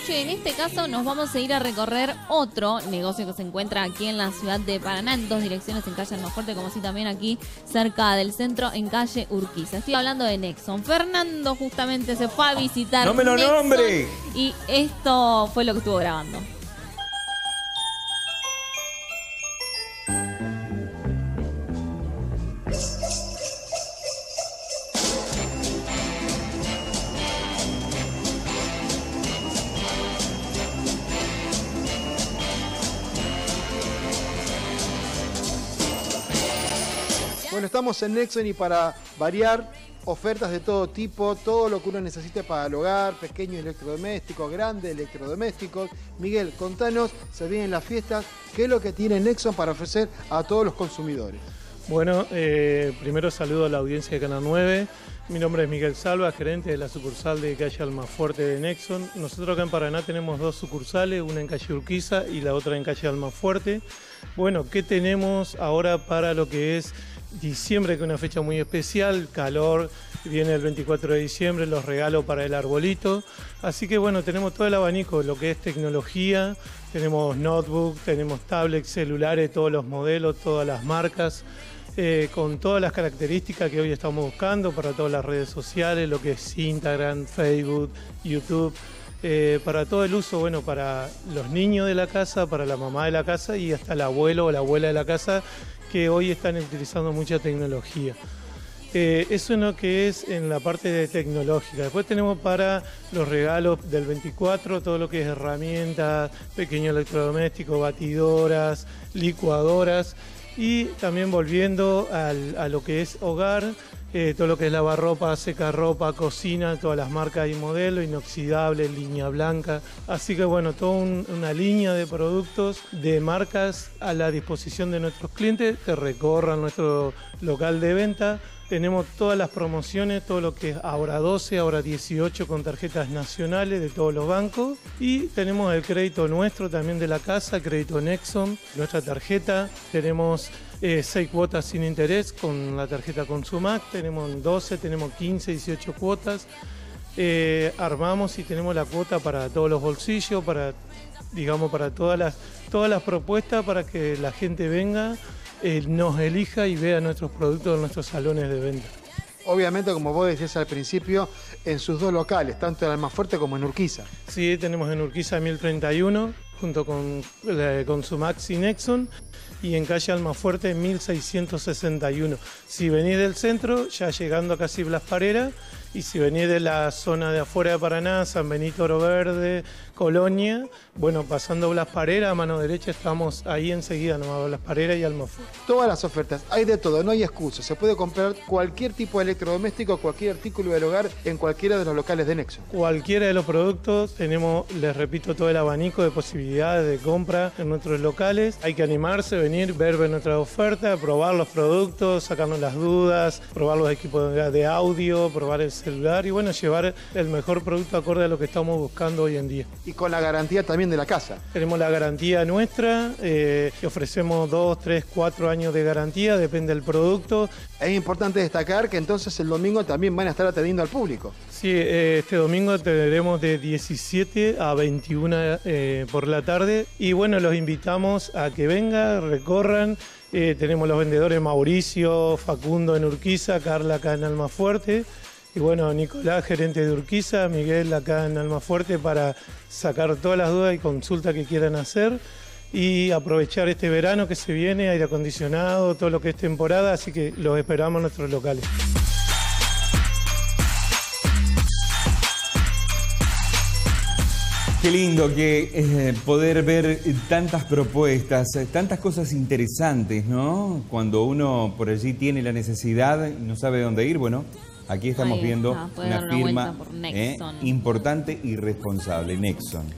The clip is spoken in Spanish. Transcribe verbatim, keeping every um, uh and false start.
En este caso nos vamos a ir a recorrer otro negocio que se encuentra aquí en la ciudad de Paraná, en dos direcciones, en calle Almafuerte, como así también aquí cerca del centro, en calle Urquiza. Estoy hablando de Nexon. Fernando justamente se fue a visitar ¡No me lo Nexon, nombre! y esto fue lo que estuvo grabando. Bueno, estamos en Nexon y para variar, ofertas de todo tipo, todo lo que uno necesite para el hogar, pequeños electrodomésticos, grandes electrodomésticos. Miguel, contanos, se vienen las fiestas, ¿qué es lo que tiene Nexon para ofrecer a todos los consumidores? Bueno, eh, primero saludo a la audiencia de Canal nueve. Mi nombre es Miguel Salva, gerente de la sucursal de calle Almafuerte de Nexon. Nosotros acá en Paraná tenemos dos sucursales, una en calle Urquiza y la otra en calle Almafuerte. Bueno, ¿qué tenemos ahora para lo que es diciembre, que es una fecha muy especial? Calor, viene el veinticuatro de diciembre, los regalos para el arbolito. Así que bueno, tenemos todo el abanico, lo que es tecnología, tenemos notebook, tenemos tablets, celulares, todos los modelos, todas las marcas, eh, con todas las características que hoy estamos buscando para todas las redes sociales, lo que es Instagram, Facebook, YouTube. Eh, para todo el uso, bueno, para los niños de la casa, para la mamá de la casa y hasta el abuelo o la abuela de la casa, que hoy están utilizando mucha tecnología. Eh, eso es lo que es en la parte de tecnológica. Después tenemos para los regalos del veinticuatro, todo lo que es herramientas, pequeños electrodomésticos, batidoras, licuadoras, y también volviendo al, a lo que es hogar, eh, todo lo que es lavarropa, secarropa, cocina, todas las marcas y modelos, inoxidable, línea blanca. Así que bueno, toda un, una línea de productos de marcas a la disposición de nuestros clientes que recorran nuestro local de venta. Tenemos todas las promociones, todo lo que es ahora doce, ahora dieciocho con tarjetas nacionales de todos los bancos. Y tenemos el crédito nuestro también de la casa, crédito Nexon, nuestra tarjeta. Tenemos eh, seis cuotas sin interés con la tarjeta Consumac, tenemos doce, tenemos quince, dieciocho cuotas. Eh, armamos y tenemos la cuota para todos los bolsillos, para, digamos, para todas las, todas las propuestas para que la gente venga, Eh, nos elija y vea nuestros productos en nuestros salones de venta. Obviamente, como vos decías al principio, en sus dos locales, tanto en Almafuerte como en Urquiza. Sí, tenemos en Urquiza mil treinta y uno, junto con, eh, con Consumax y Nexon, y en calle Almafuerte mil seiscientos sesenta y uno. Si venís del centro, ya llegando a casi Blas Parera, y si venís de la zona de afuera de Paraná, San Benito, Oro Verde, Colonia, bueno, pasando Blas Parera, a mano derecha estamos ahí enseguida, nomás Blas Parera y Almafuerte. Todas las ofertas, hay de todo, no hay excusa. Se puede comprar cualquier tipo de electrodoméstico, cualquier artículo del hogar en cualquiera de los locales de Nexon. Cualquiera de los productos, tenemos, les repito, todo el abanico de posibilidades de compra en nuestros locales. Hay que animarse, venir, ver, ver nuestra oferta, probar los productos, sacarnos las dudas, probar los equipos de audio, probar el celular y bueno, llevar el mejor producto acorde a lo que estamos buscando hoy en día. Y con la garantía también de la casa. Tenemos la garantía nuestra, eh, que ofrecemos dos, tres, cuatro años de garantía, depende del producto. Es importante destacar que entonces el domingo también van a estar atendiendo al público. Sí, eh, este domingo tendremos de diecisiete a veintiuna eh, por la tarde y bueno, los invitamos a que vengan, recorran. Eh, tenemos los vendedores Mauricio, Facundo en Urquiza, Carla acá en Almafuerte. Y bueno, Nicolás, gerente de Urquiza, Miguel acá en Almafuerte para sacar todas las dudas y consultas que quieran hacer y aprovechar este verano que se viene, aire acondicionado, todo lo que es temporada, así que los esperamos en nuestros locales. Qué lindo que eh, poder ver tantas propuestas, eh, tantas cosas interesantes, ¿no? Cuando uno por allí tiene la necesidad y no sabe dónde ir, bueno, aquí estamos Ahí viendo está, puede una dar una firma vuelta por eh, Nexon. importante y responsable, Nexon.